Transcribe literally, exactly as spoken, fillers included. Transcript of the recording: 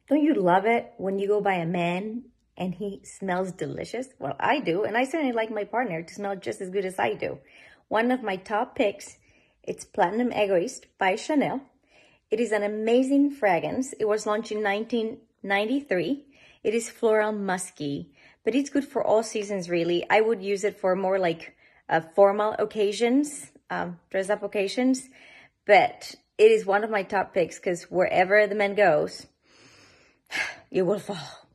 Don't you love it when you go by a man and he smells delicious? Well, I do, and I certainly like my partner to smell just as good as I do. One of my top picks, it's Platinum Egoiste by Chanel. It is an amazing fragrance. It was launched in nineteen ninety-three. It is floral musky, but it's good for all seasons, really. I would use it for more like uh, formal occasions, um, dress-up occasions, but it is one of my top picks because wherever the man goes, you will fall.